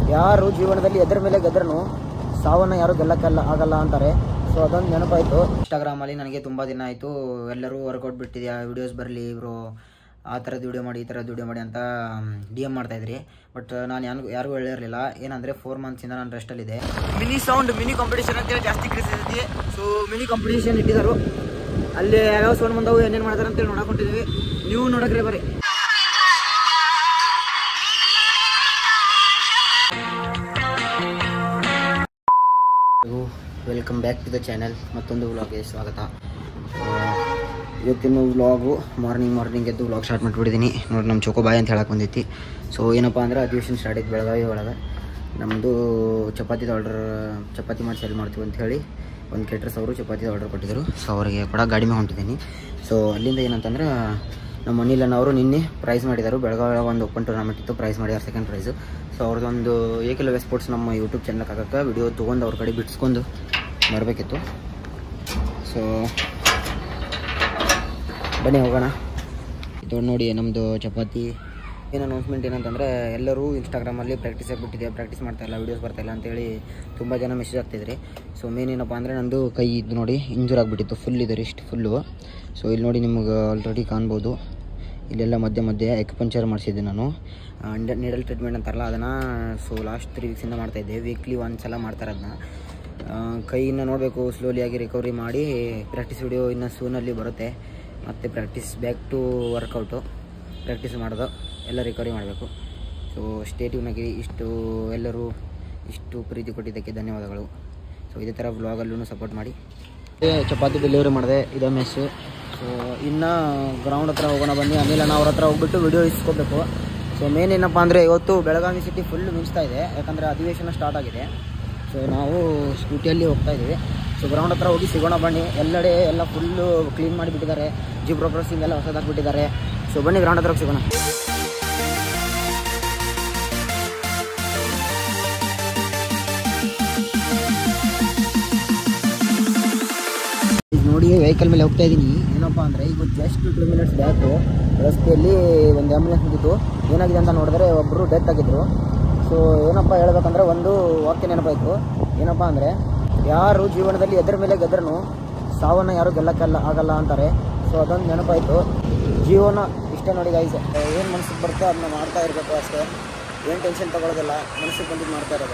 ಯಾರು ಜೀವನದಲ್ಲಿ ಎದ್ರ ಮೇಲೆ ಗೆದ್ರೂ ಸಾವನ್ನು ಯಾರು ಗೆಲ್ಲಕ್ಕೆಲ್ಲ ಆಗಲ್ಲ ಅಂತಾರೆ. ಸೊ ಅದೊಂದು ನೆನಪಾಯಿತು. ಇನ್ಸ್ಟಾಗ್ರಾಮಲ್ಲಿ ನನಗೆ ತುಂಬ ದಿನ ಆಯಿತು ಎಲ್ಲರೂ ವರ್ಕೌಟ್ ಬಿಟ್ಟಿದ್ಯಾ, ವೀಡಿಯೋಸ್ ಬರಲಿ ಇವರು, ಆ ಥರದ್ದು ವೀಡಿಯೋ ಮಾಡಿ ಈ ಥರದ್ದು ವೀಡಿಯೋ ಮಾಡಿ ಅಂತ DM ಮಾಡ್ತಾಯಿದ್ರಿ. ಬಟ್ ನಾನು ಯಾರಿಗೂ ಹೇಳಿರಲಿಲ್ಲ. ಏನಂದರೆ 4 ಮಂತ್ಸಿಂದ ನಾನು ರೆಸ್ಟಲ್ಲಿದೆ. ಮಿನಿ ಕಾಂಪಿಟೇಷನ್ ಅಂತೇಳಿ ಜಾಸ್ತಿ ಕ್ರೇಜ್ ಇರ್ತೈತಿ. ಸೊ ಮಿನಿ ಕಾಂಪಿಟೇಷನ್ ಇಟ್ಟಿದ್ದರು. ಅಲ್ಲಿ ಯಾವ್ಯಾವ ಸೌಂಡ್ ಬಂದವು, ಏನೇನು ಮಾಡ್ತಾರೆ ಅಂತೇಳಿ ನೋಡಕೊಂಡಿದ್ವಿ. ನೀವು ನೋಡಕ್ರೆ ಬರ್ರಿ. Welcome back to the channel. ಮತ್ತೊಂದು ವ್ಲಾಗ್ಗೆ ಸ್ವಾಗತ. ಇವತ್ತಿನ ವ್ಲಾಗು ಮಾರ್ನಿಂಗ್ ಎದ್ದು ವ್ಲಾಗ್ ಸ್ಟಾರ್ಟ್ ಮಾಡಿಬಿಟ್ಟಿದ್ದೀನಿ. ನೋಡಿ ನಮ್ಮ ಚೋಕೋ ಬಾಯ್ ಅಂತ ಹೇಳಕ್ಕೆ ಬಂದೈತಿ. ಸೊ ಏನಪ್ಪ ಅಂದ್ರೆ ಅಧಿವೇಶನ ಸ್ಟಾರ್ಟ್ ಆಯ್ತು ಬೆಳಗಾವಿ ಒಳಗೆ. ನಮ್ಮದು ಚಪಾತಿದ ಆರ್ಡರ್, ಚಪಾತಿ ಮಾಡಿ ಸೇಲ್ ಮಾಡ್ತೀವಿ ಅಂತ ಹೇಳಿ ಒಂದು ಕೇಟ್ರಸ್ ಅವರು ಚಪಾತಿದ ಆರ್ಡರ್ ಕೊಟ್ಟಿದ್ದರು. ಸೊ ಅವರಿಗೆ ಕೂಡ ಗಾಡಿ ಮೇಲೆ ಹೊಂಟಿದ್ದೀನಿ. ಸೊ ಅಲ್ಲಿಂದ ಏನಂತಂದ್ರೆ ನಮ್ಮ ಅನಿಲಣ್ಣ ಅವರು ನಿನ್ನೆ ಪ್ರೈಸ್ ಮಾಡಿದರು. ಬೆಳಗಾವಿ ಒಂದು ಓಪನ್ ಟೂರ್ನಮೆಂಟ್ ಇತ್ತು, ಪ್ರೈಸ್ ಮಾಡಿದ್ದಾರೆ, ಸೆಕೆಂಡ್ ಪ್ರೈಸು. ಸೊ ಅವ್ರದ್ದೊಂದು ಏಕಲವ್ಯ ಸ್ಪೋರ್ಟ್ಸ್ ನಮ್ಮ ಯೂಟ್ಯೂಬ್ ಚಾನಲ್ಗೆ ಹಾಕಕ್ಕೆ ವಿಡಿಯೋ ತೊಗೊಂಡು ಅವ್ರ ಕಡೆ ಬಿಡಿಸ್ಕೊಂಡು ಬರಬೇಕಿತ್ತು. ಸೊ ಬನ್ನಿ ಹೋಗೋಣ. ಇದು ನೋಡಿ ನಮ್ಮದು ಚಪಾತಿ. ಏನು ಅನೌನ್ಸ್ಮೆಂಟ್ ಏನಂತಂದರೆ ಎಲ್ಲರೂ ಇನ್ಸ್ಟಾಗ್ರಾಮಲ್ಲಿ ಪ್ರಾಕ್ಟೀಸ್ ಆಗಿಬಿಟ್ಟಿದೆ, ಪ್ರಾಕ್ಟೀಸ್ ಮಾಡ್ತಾಯಿಲ್ಲ, ವೀಡಿಯೋಸ್ ಬರ್ತಾಯಿಲ್ಲ ಅಂತೇಳಿ ತುಂಬ ಜನ ಮೆಸೇಜ್ ಆಗ್ತಿದ್ರಿ. ಸೊ ಮೇನ್ ಏನಪ್ಪ ಅಂದರೆ ನಂದು ಕೈ ಇದು ನೋಡಿ ಇಂಜೂರ್ ಆಗಿಬಿಟ್ಟಿತ್ತು, ಫುಲ್ ಇದೆ ರಿಸ್ಟ್ ಫುಲ್ಲು. ಸೊ ಇಲ್ಲಿ ನೋಡಿ ನಿಮಗೆ ಆಲ್ರೆಡಿ ಕಾಣ್ಬೋದು, ಇಲ್ಲೆಲ್ಲ ಮಧ್ಯೆ ಎಕ್ಸ್ಪಂಚರ್ ಮಾಡಿಸಿದ್ದೆ ನಾನು. ನೀಡಲ್ ಟ್ರೀಟ್ಮೆಂಟ್ ಅಂತಾರಲ್ಲ ಅದನ್ನು. ಸೊ ಲಾಸ್ಟ್ 3 ವೀಕ್ಸಿಂದ ಮಾಡ್ತಾಯಿದ್ದೆ. ವೀಕ್ಲಿ ಒಂದು ಸಲ ಮಾಡ್ತಾರೆ ಅದನ್ನ. ಕೈಯನ್ನು ನೋಡಬೇಕು, ಸ್ಲೋಲಿಯಾಗಿ ರಿಕವರಿ ಮಾಡಿ ಪ್ರಾಕ್ಟೀಸ್ ವಿಡಿಯೋ ಇನ್ನು ಸೂನಲ್ಲಿ ಬರುತ್ತೆ. ಮತ್ತು practice back to workout, practice ಮಾಡೋದು ಎಲ್ಲ ರಿಕವರಿ ಮಾಡಬೇಕು. ಸೊ ಸ್ಟೇಟಿವ್ನಾಗಿ ಎಲ್ಲರೂ ಇಷ್ಟು ಪ್ರೀತಿ ಕೊಟ್ಟಿದ್ದಕ್ಕೆ ಧನ್ಯವಾದಗಳು. ಸೊ ಇದೇ ಥರ ವ್ಲಾಗಲ್ಲೂ ಸಪೋರ್ಟ್ ಮಾಡಿ. ಚಪಾತಿ ಡೆಲಿವರಿ ಮಾಡಿದೆ, ಇದೇ ಮೆಸ್ಸು. ಸೊ ಇನ್ನು ಗ್ರೌಂಡ್ ಹತ್ರ ಹೋಗೋಣ ಬನ್ನಿ. ಅನಿಲಣ್ಣ ಅವ್ರ ಹತ್ರ ಹೋಗ್ಬಿಟ್ಟು ವಿಡಿಯೋ ಇಸ್ಕೋಬೇಕು. ಸೊ ಮೇನ್ ಏನಪ್ಪ ಅಂದರೆ ಇವತ್ತು ಬೆಳಗಾವಿ ಸಿಟಿ ಫುಲ್ ಮಿಂಚ್ತಾ ಇದೆ, ಯಾಕಂದರೆ ಅಧಿವೇಶನ ಸ್ಟಾರ್ಟ್ ಆಗಿದೆ. ಸೊ ನಾವು ಸ್ಕೂಟಿಯಲ್ಲಿ ಹೋಗ್ತಾ ಇದ್ದೀವಿ. ಸೊ ಗ್ರೌಂಡ್ ಹತ್ರ ಹೋಗಿ ಸಿಗೋಣ ಬನ್ನಿ. ಎಲ್ಲೆಡೆ ಎಲ್ಲ ಫುಲ್ಲು ಕ್ಲೀನ್ ಮಾಡಿಬಿಟ್ಟಿದ್ದಾರೆ, ಜಿಬ್ರೋ ಕ್ರಾಸಿಂಗ್ ಎಲ್ಲ ಹೊಸದಾಗಿಬಿಟ್ಟಿದ್ದಾರೆ. ಸೊ ಬನ್ನಿ ಗ್ರೌಂಡ್ ಹತ್ರ ಸಿಗೋಣ. ನೋಡಿ ವೆಹಿಕಲ್ ಮೇಲೆ ಹೋಗ್ತಾ ಇದ್ದೀನಿ. ಏನಪ್ಪ ಅಂದರೆ ಈಗ ಜಸ್ಟ್ 2 ಮಿನಿಟ್ಸ್ ಬ್ಯಾಕು ರಸ್ತೆಯಲ್ಲಿ ಒಂದು ಆ್ಯಂಬುಲೆನ್ಸ್ ನಿಂತಿತ್ತು. ಏನಾಗಿದೆ ಅಂತ ನೋಡಿದ್ರೆ ಒಬ್ಬರು ಡೆತ್ ಆಗಿದ್ದರು. ಸೊ ಏನಪ್ಪ ಹೇಳ್ಬೇಕಂದ್ರೆ ಒಂದು ವಾಕ್ಯ ನೆನಪಾಯಿತು. ಏನಪ್ಪ ಅಂದರೆ ಯಾರು ಜೀವನದಲ್ಲಿ ಎದ್ರ ಮೇಲೆ ಗೆದ್ರೂ ಸಾವನ್ನು ಯಾರು ಗೆಲ್ಲಕ್ಕೆಲ್ಲ ಆಗಲ್ಲ ಅಂತಾರೆ. ಸೊ ಅದೊಂದು ನೆನಪಾಯಿತು. ಜೀವನ ಇಷ್ಟೇ ನೋಡಿ ಗೈಸ್, ಏನು ಮನಸ್ಸಿಗೆ ಬರ್ತೋ ಅದನ್ನ ಮಾಡ್ತಾ ಇರಬೇಕು ಅಷ್ಟೇ. ಏನು ಟೆನ್ಷನ್ ತೊಗೊಳ್ಳೋದಿಲ್ಲ, ಮನಸ್ಸಿಗೆ ಬಂದಿದ್ದು ಮಾಡ್ತಾ ಇರೋದು.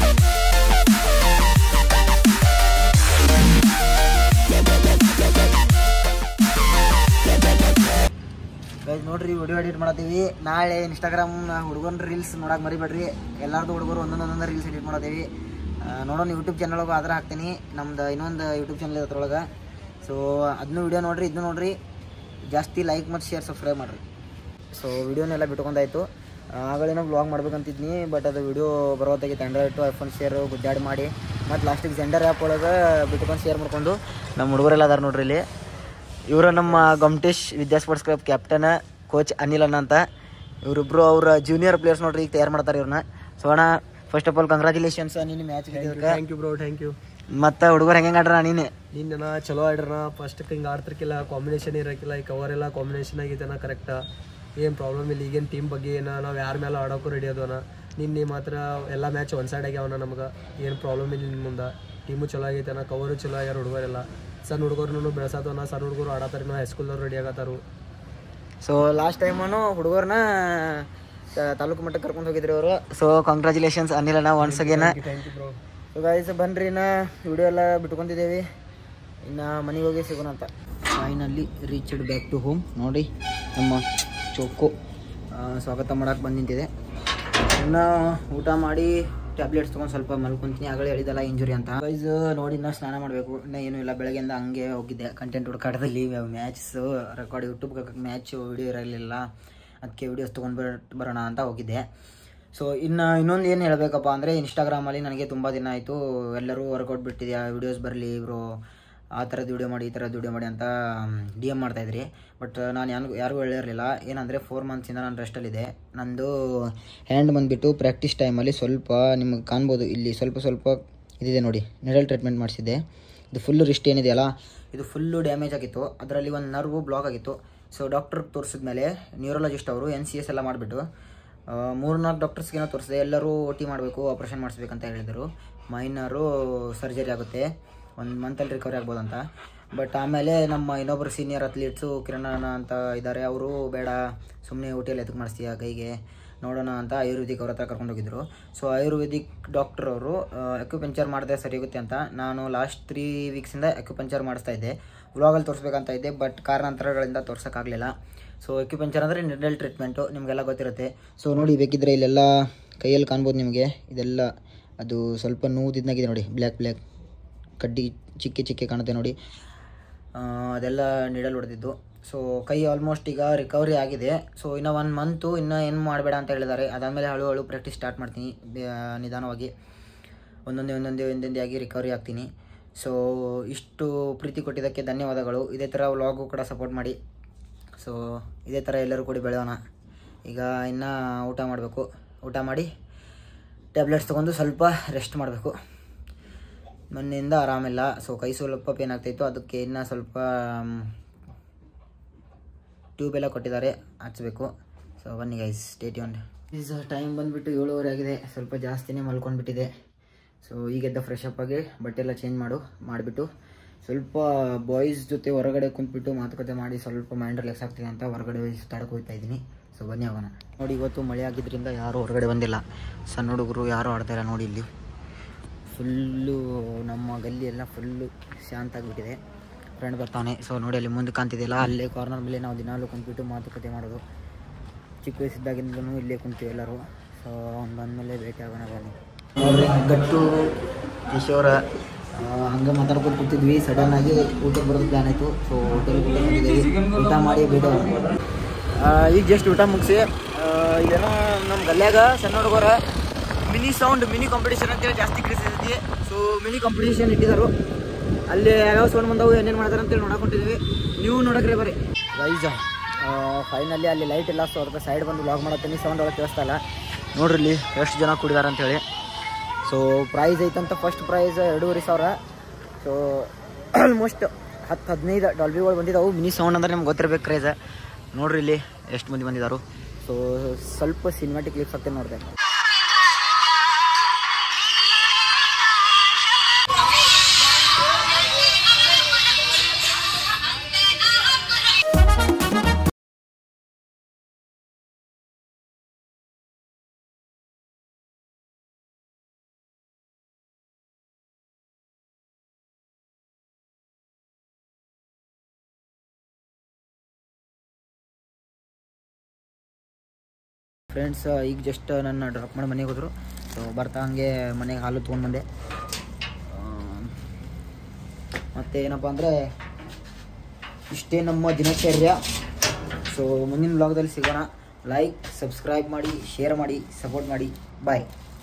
ಗೈಸ್ ನೋಡ್ರಿ, ವಿಡಿಯೋ ಎಡಿಟ್ ಮಾಡತ್ತೀವಿ. ನಾಳೆ ಇನ್ಸ್ಟಾಗ್ರಾಮ್ ಹುಡುಗನ ರೀಲ್ಸ್ ನೋಡಕ್ಕೆ ಮರಿಬೇಡ್ರಿ. ಎಲ್ಲರದು ಹುಡುಗರು ಒಂದೊಂದೊಂದು ರೀಲ್ಸ್ ಎಡಿಟ್ ಮಾಡತ್ತೀವಿ. ನೋಡೋಣ ಯೂಟ್ಯೂಬ್ ಚಾನಲ್ಗೆ ಆದ್ರೆ ಹಾಕ್ತೀನಿ. ನಮ್ದು ಇನ್ನೊಂದು ಯೂಟ್ಯೂಬ್ ಚಾನಲ್ ಅದ್ರೊಳಗೆ. ಸೊ ಅದನ್ನೂ ವಿಡಿಯೋ ನೋಡಿರಿ, ಇದನ್ನು ನೋಡಿರಿ. ಜಾಸ್ತಿ ಲೈಕ್ ಮತ್ತು ಶೇರ್ ಸಬ್ಸ್ಕ್ರೈಬ್ ಮಾಡಿರಿ. ಸೊ ವಿಡಿಯೋನೆಲ್ಲ ಬಿಟ್ಕೊಂಡಾಯ್ತು. ಆಗಳೇನೋ ವ್ಲಾಗ್ ಮಾಡ್ಬೇಕಂತಿದ್ನಿ, ಬಟ್ ಅದು ವಿಡಿಯೋ ಬರೋತ್ತಾಗಿತ್ತು. ಆಂಡ್ರಾಯ್ಡು ಐಫೋನ್ ಶೇರು ಗುದ್ದಾಡಿ ಮಾಡಿ ಮತ್ತು ಲಾಸ್ಟಿಗೆ ಜೆಂಡರ್ ಆ್ಯಪ್ ಒಳಗೆ ಬಿಟ್ಕೊಂಡು ಶೇರ್ ಮಾಡ್ಕೊಂಡು ನಮ್ಮ ಹುಡುಗರೆಲ್ಲ ಅದಾರ ನೋಡ್ರಿ ಇಲ್ಲಿ. ಇವರು ನಮ್ಮ Gomatesh Vidya sports club captain, coach ಅನಿಲಣ್ಣ ಅಂತ. ಇವರಿಬ್ಬರು ಅವ್ರ ಜೂನಿಯರ್ ಪ್ಲೇಯರ್ಸ್ ನೋಡ್ರಿ, ಈಗ ತಯಾರು ಮಾಡ್ತಾರೆ ಇವ್ರನ್ನ. ಸೊ ಅಣ್ಣ, ಫಸ್ಟ್ ಆಫ್ ಆಲ್ ಕಂಗ್ರಾಚುಲೇಷನ್ಸ್ ನಿನ್ನ match. Thank you bro, thank you. ಮತ್ತು ಹುಡುಗರು ಹೆಂಗೆ ಆಡ್ರ ನಿನ್ನ ಚಲೋ ಆಡ್ರಣ. ಫಸ್ಟ್ಗೆ ಹಿಂಗೆ ಆಡ್ತಿರ್ಕಿಲ್ಲ, ಕಾಂಬಿನೇಷನ್ ಇರೋಕ್ಕಿಲ್ಲ. ಈಗ ಕವರೆಲ್ಲ ಕಾಂಬಿನೇಷನ್ ಆಗೈತೆನ ಕರೆಕ್ಟ, ಏನು ಪ್ರಾಬ್ಲಮ್ ಇಲ್ಲ. ಈಗೇನು ಟೀಮ್ ಬಗ್ಗೆ ಏನು ನಾವು ಯಾರ ಮೇಲೆ ಆಡೋಕ್ಕೂ ರೆಡಿ ಅದವನ. ನಿನ್ನೆ ಮಾತ್ರ ಎಲ್ಲ ಮ್ಯಾಚ್ ಒಂದು ಸೈಡ್ ಆಗ್ಯಾವನ. ನಮ್ಗೆ ಏನು ಪ್ರಾಬ್ಲಮ್ ಇಲ್ಲ. ನಿನ್ನ ಮುಂದೆ ಟೀಮು ಚಲೋ ಆಗೈತೆನ, ಕವರು ಚಲೋ ಆಗ್ಯಾರ. ಹುಡುಗರೆಲ್ಲ ಸಣ್ಣ ಹುಡುಗರು ಬೆಳೆಸತ್ತವನ, ಸಣ್ಣ ಹುಡುಗರು ಆಡತ್ತಾರ, ನಾವು ಹೈಸ್ಕೂಲ್ದವ್ರು ರೆಡಿ ಆಗತ್ತಾರು. ಸೊ ಲಾಸ್ಟ್ ಟೈಮನು ಹುಡುಗರನ್ನ ತಾಲೂಕು ಮಟ್ಟಕ್ಕೆ ಕರ್ಕೊಂಡು ಹೋಗಿದ್ರಿ ಅವರು. ಸೊ ಕಂಗ್ರ್ಯಾಚುಲೇಷನ್ಸ್ ಅನಿಲಣ್ಣ once again. Thank you bro. So guys ಬನ್ನಿರಿ, ಇನ್ನು ವಿಡಿಯೋ ಎಲ್ಲ ಬಿಟ್ಕೊಂಡಿದ್ದೇವೆ. ಇನ್ನು ಮನೆಗೆ ಹೋಗಿ ಸಿಗೋಣ ಅಂತ. Finally reached back to home. ನೋಡಿ ನಮ್ಮ ಚೋಕೋ ಸ್ವಾಗತ ಮಾಡೋಕೆ ಬಂದು ನಿಂತಿದೆ. ಇನ್ನು ಊಟ ಮಾಡಿ ಟ್ಯಾಬ್ಲೆಟ್ಸ್ ತೊಗೊಂಡು ಸ್ವಲ್ಪ ಮಲ್ಕೊತೀನಿ. ಆಗಲೇ ಹೇಳಿದಲ್ಲ ಇಂಜುರಿ ಅಂತ. ಗೈಸ್ ನೋಡಿ, ಇನ್ನೂ ಸ್ನಾನ ಮಾಡಬೇಕು. ಇನ್ನೂ ಏನೂ ಇಲ್ಲ, ಬೆಳಗ್ಗೆಯಿಂದ ಹಂಗೆ ಹೋಗಿದ್ದೆ ಕಂಟೆಂಟ್ ಹುಡುಕಾಟದಲ್ಲಿ. ಮ್ಯಾಚ್ಸು ರೆಕಾರ್ಡ್ ಯೂಟ್ಯೂಬ್ಗೆ ಹಾಕಕ್ಕೆ ಮ್ಯಾಚು ವಿಡಿಯೋ ಇರಲಿಲ್ಲ, ಅದಕ್ಕೆ ವಿಡಿಯೋಸ್ ತೊಗೊಂಡು ಬರೋಣ ಅಂತ ಹೋಗಿದ್ದೆ. ಸೊ ಇನ್ನೊಂದು ಏನು ಹೇಳಬೇಕಪ್ಪ ಅಂದರೆ ಇನ್ಸ್ಟಾಗ್ರಾಮಲ್ಲಿ ನನಗೆ ತುಂಬ ದಿನ ಆಯಿತು ಎಲ್ಲರೂ ವರ್ಕೌಟ್ ಬಿಟ್ಟಿದ್ಯಾ, ವೀಡಿಯೋಸ್ ಬರಲಿ ಇವರು, ಆ ಥರದ್ದು ವೀಡಿಯೋ ಮಾಡಿ ಈ ಥರದ್ದು ವೀಡಿಯೋ ಮಾಡಿ ಅಂತ DM ಮಾಡ್ತಾಯಿದ್ರಿ. ಬಟ್ ನಾನು ಯಾರಿಗೂ ಹೇಳಿರಲಿಲ್ಲ. ಏನಂದರೆ 4 ಮಂತ್ಸಿಂದ ನಾನು ರೆಸ್ಟಲ್ಲಿದೆ. ನಂದು ಹ್ಯಾಂಡ್ ಬಂದುಬಿಟ್ಟು ಪ್ರಾಕ್ಟೀಸ್ ಟೈಮಲ್ಲಿ ಸ್ವಲ್ಪ ನಿಮಗೆ ಕಾಣ್ಬೋದು, ಇಲ್ಲಿ ಸ್ವಲ್ಪ ಇದಿದೆ ನೋಡಿ, ನೀಡಲ್ ಟ್ರೀಟ್ಮೆಂಟ್ ಮಾಡಿಸಿದ್ದೆ. ಇದು ಫುಲ್ಲು ರಿಸ್ಟ್ ಏನಿದೆಯಲ್ಲ, ಇದು ಫುಲ್ಲು ಡ್ಯಾಮೇಜ್ ಆಗಿತ್ತು. ಅದರಲ್ಲಿ ಒಂದು ನರ್ವು ಬ್ಲಾಕ್ ಆಗಿತ್ತು. ಸೊ ಡಾಕ್ಟ್ರಿಗೆ ತೋರಿಸಿದ್ಮೇಲೆ ನ್ಯೂರಾಲಜಿಸ್ಟ್ ಅವರು NCS ಎಲ್ಲ ಮಾಡಿಬಿಟ್ಟು 3-4 ಡಾಕ್ಟರ್ಸ್ಗೇನೋ ತೋರಿಸಿದೆ. ಎಲ್ಲರೂ OT ಮಾಡಬೇಕು, ಆಪ್ರೇಷನ್ ಮಾಡಿಸ್ಬೇಕಂತ ಹೇಳಿದರು. ಮೈನರು ಸರ್ಜರಿ ಆಗುತ್ತೆ, 1 ಮಂತಲ್ಲಿ ರಿಕವರಿ ಆಗ್ಬೋದಂತ. ಬಟ್ ಆಮೇಲೆ ನಮ್ಮ ಇನ್ನೊಬ್ಬರು ಸೀನಿಯರ್ ಅಥ್ಲೀಟ್ಸು ಕಿರಣ್ ಅಂತ ಇದ್ದಾರೆ, ಅವರು ಬೇಡ ಸುಮ್ಮನೆ OT ಎದಕ್ಕೆ ಮಾಡಿಸ್ತೀಯ ಕೈಗೆ, ನೋಡೋಣ ಅಂತ ಆಯುರ್ವೇದಿಕ್ ಅವ್ರ ಹತ್ರ ಕರ್ಕೊಂಡೋಗಿದ್ರು. ಸೊ ಆಯುರ್ವೇದಿಕ್ ಡಾಕ್ಟರ್ ಅವರು ಅಕ್ಯುಪಂಚರ್ ಮಾಡಿದ್ರೆ ಸರಿ ಹೋಗುತ್ತೆ ಅಂತ. ನಾನು ಲಾಸ್ಟ್ 3 ವೀಕ್ಸಿಂದ ಅಕ್ಯುಪಂಚರ್ ಮಾಡಿಸ್ತಾ ಇದ್ದೆ, ವ್ಲಾಗಲ್ಲಿ ತೋರಿಸ್ಬೇಕಂತ ಇದ್ದೆ, ಬಟ್ ಕಾರಣಾಂತರಗಳಿಂದ ತೋರ್ಸೋಕ್ಕಾಗಲಿಲ್ಲ. ಸೊ ಅಕ್ಯುಪಂಚರ್ ಅಂದರೆ ನಿಡಲ್ ಟ್ರೀಟ್ಮೆಂಟು, ನಿಮಗೆಲ್ಲ ಗೊತ್ತಿರುತ್ತೆ. ಸೊ ನೋಡಿ, ಬೇಕಿದ್ದರೆ ಇಲ್ಲೆಲ್ಲ ಕೈಯಲ್ಲಿ ಕಾಣ್ಬೋದು ನಿಮಗೆ, ಇದೆಲ್ಲ ಅದು ಸ್ವಲ್ಪ ನೋವುದಿದ್ದಾಗಿದೆ ನೋಡಿ, ಬ್ಲ್ಯಾಕ್ ಕಡ್ಡಿ ಚಿಕ್ಕ ಕಾಣುತ್ತೆ ನೋಡಿ, ಅದೆಲ್ಲ ನಿಡಲ್ ಹೊಡೆದಿದ್ದು. ಸೊ ಕೈ ಆಲ್ಮೋಸ್ಟ್ ಈಗ ರಿಕವರಿ ಆಗಿದೆ. ಸೊ ಇನ್ನು 1 ಮಂತು ಇನ್ನೂ ಏನು ಮಾಡಬೇಡ ಅಂತ ಹೇಳಿದ್ದಾರೆ. ಅದಾದಮೇಲೆ ಹಳು ಪ್ರಾಕ್ಟೀಸ್ ಸ್ಟಾರ್ಟ್ ಮಾಡ್ತೀನಿ, ನಿಧಾನವಾಗಿ ಒಂದೊಂದೇ ಆಗಿ ರಿಕವರಿ ಆಗ್ತೀನಿ. ಸೊ ಇಷ್ಟು ಪ್ರೀತಿ ಕೊಟ್ಟಿದ್ದಕ್ಕೆ ಧನ್ಯವಾದಗಳು. ಇದೇ ಥರ ವ್ಲಾಗು ಕೂಡ ಸಪೋರ್ಟ್ ಮಾಡಿ. ಸೊ ಇದೇ ಥರ ಎಲ್ಲರೂ ಕೂಡಿ ಬೆಳೆಯೋಣ. ಈಗ ಇನ್ನು ಊಟ ಮಾಡಬೇಕು, ಊಟ ಮಾಡಿ ಟ್ಯಾಬ್ಲೆಟ್ಸ್ ತೊಗೊಂಡು ಸ್ವಲ್ಪ ರೆಸ್ಟ್ ಮಾಡಬೇಕು. ಮೊನ್ನೆಯಿಂದ ಆರಾಮಿಲ್ಲ. ಸೊ ಕೈ ಸ್ವಲ್ಪ ಪೇನ್ ಆಗ್ತಾಯಿತ್ತು, ಅದಕ್ಕೆ ಇನ್ನೂ ಸ್ವಲ್ಪ ಟ್ಯೂಬ್ ಎಲ್ಲ ಕೊಟ್ಟಿದ್ದಾರೆ, ಹಚ್ಚಬೇಕು. ಸೊ ಬನ್ನಿ ಗೈಸ್, ಸ್ಟೇ ಟ್ಯೂನ್ಡ್. ಈಸ್ ಟೈಮ್ ಬಂದುಬಿಟ್ಟು 7:30 ಆಗಿದೆ, ಸ್ವಲ್ಪ ಜಾಸ್ತಿನೇ ಮಲ್ಕೊಂಡ್ಬಿಟ್ಟಿದೆ. ಸೊ ಈಗೆದ್ದ ಫ್ರೆಶ್ ಅಪ್ ಆಗಿ ಬಟ್ಟೆ ಎಲ್ಲ ಚೇಂಜ್ ಮಾಡಿಬಿಟ್ಟು ಸ್ವಲ್ಪ ಬಾಯ್ಸ್ ಜೊತೆ ಹೊರಗಡೆ ಕುಂತ್ಬಿಟ್ಟು ಮಾತುಕತೆ ಮಾಡಿ ಸ್ವಲ್ಪ ಮೈಂಡ್ ರಿಲ್ಯಾಕ್ಸ್ ಆಗ್ತಿದೆ ಅಂತ ಹೊರಗಡೆ ಸುತ್ತಾಡಕ್ಕೆ ಹೋಗ್ತಾ ಇದ್ದೀನಿ. ಸೊ ಬನ್ನಿ ಹೋಗೋಣ. ನೋಡಿ, ಇವತ್ತು ಮಳೆ ಆಗಿದ್ದರಿಂದ ಯಾರೂ ಹೊರಗಡೆ ಬಂದಿಲ್ಲ, ಸಣ್ಣ ಹುಡುಗರು ಯಾರೂ ಆಡ್ತಾಯಿಲ್ಲ. ನೋಡಿ, ಇಲ್ಲಿ ಫುಲ್ಲು ನಮ್ಮ ಗಲ್ಲಿ ಎಲ್ಲ ಫುಲ್ಲು ಶಾಂತ ಆಗಿಬಿಟ್ಟಿದೆ. ಫ್ರೆಂಡ್ ಬರ್ತಾನೆ. ಸೊ ನೋಡಿ, ಅಲ್ಲಿ ಮುಂದೆ ಕಾಣ್ತಿದೆಯಲ್ಲ, ಅಲ್ಲೇ ಕಾರ್ನರ್ ಮೇಲೆ ನಾವು ದಿನಾಲೂ ಕುಂತ್ಬಿಟ್ಟು ಮಾತುಕತೆ ಮಾಡೋದು. ಚಿಕ್ಕ ವಯಸ್ಸಿದ್ದಾಗಿಂದಲೂ ಇಲ್ಲೇ ಕುಂತೀವಿ ಎಲ್ಲರೂ. ಸೊ ಅವ್ನು ಬಂದಮೇಲೆ ಭೇಟಿ ಆಗೋಣ ಬನ್ನಿ. ನೋಡ್ರಿ, ಗಟ್ಟು ಕಿಶೋರ ಹಂಗೆ ಮಾತಾಡ್ಕೊಂಡು ಕೂತಿದ್ವಿ. ಸಡನ್ನಾಗಿ ಊಟಕ್ಕೆ ಬರೋದು ಪ್ಲ್ಯಾನ್ ಆಯಿತು. ಸೊ ಹೋಟೆಲ್ ಊಟ ಮಾಡಿ ಭೇಟಿ ಆಗೋಣ. ಈಗ ಜಸ್ಟ್ ಊಟ ಮುಗಿಸಿ ಇಲ್ಲೇನೋ ನಮ್ಮ ಗಲ್ಯಾಗ ಸಣ್ಣ ಹುಡುಗರ ಮಿನಿ ಕಾಂಪಿಟೇಷನ್ ಅಂತೇಳಿ ಜಾಸ್ತಿ ಕ್ರೇಜ್ ಇರ್ತೈತಿ. ಸೊ ಮಿನಿ ಕಾಂಪಿಟೇಷನ್ ಇಟ್ಟಿದ್ದಾರೆ. ಅಲ್ಲಿ ಯಾವ್ಯಾವ ಸೌಂಡ್ ಬಂದವು, ಏನೇನು ಮಾಡ್ತಾರೆ ಅಂತೇಳಿ ನೋಡಕೊಂಡಿದ್ವಿ. ನೀವು ನೋಡಕ್ರೆ ಬರ್ರಿ ವೈಜ. ಫೈನಲಿ ಅಲ್ಲಿ ಲೈಟ್ ಇಲ್ಲ, ಸೊ ಅದಕ್ಕೆ ಸೈಡ್ ಬಂದು ವ್ಲಾಗ್ ಮಾಡತ್ತೀನಿ. ಸೌಂಡ್ ಒಳಗೆ ಕೇಳಿಸ್ತಾ ಇಲ್ಲ. ನೋಡ್ರಿ ಇಲ್ಲಿ ಎಷ್ಟು ಜನ ಕೂಡಿದಾರೆ ಅಂಥೇಳಿ. ಸೊ ಪ್ರೈಸ್ ಐತಂತ, ಫಸ್ಟ್ ಪ್ರೈಸ್ 2,500. ಸೊ ಆಲ್ಮೋಸ್ಟ್ 10-15 ಡಾಲ್ಬಿಗಳು ಬಂದಿದ್ದಾವೆ. ಮಿನಿ ಸೌಂಡ್ ಅಂದ್ರೆ ನಿಮ್ಗೆ ಗೊತ್ತಿರ್ಬೇಕು ಕ್ರೇಜ್. ನೋಡ್ರಿ ಇಲ್ಲಿ ಎಷ್ಟು ಮಂದಿ ಬಂದಿದ್ದಾರೆ. ಸೊ ಸ್ವಲ್ಪ ಸಿನಿಮಾಟಿಕ್ ಕ್ಲಿಪ್ಸ್ ಆಗ್ತದೆ ನೋಡಿದೆ. ಫ್ರೆಂಡ್ಸ್ ಈಗ ಜಸ್ಟ್ ನನ್ನ ಡ್ರಾಪ್ ಮಾಡಿ ಮನೆಗೆ ಹೋದರು. ಸೊ ಬರ್ತಾ ಹಂಗೆ ಮನೆಗೆ ಹಾಲು ತೊಗೊಂಡು ಬಂದೆ. ಮತ್ತು ಏನಪ್ಪ ಅಂದರೆ ಇಷ್ಟೇ ನಮ್ಮ ದಿನಚರ್ಯ. ಸೊ ಮುಂದಿನ ಬ್ಲಾಗ್ದಲ್ಲಿ ಸಿಗೋಣ. ಲೈಕ್, ಸಬ್ಸ್ಕ್ರೈಬ್ ಮಾಡಿ, ಶೇರ್ ಮಾಡಿ, ಸಪೋರ್ಟ್ ಮಾಡಿ. ಬಾಯ್.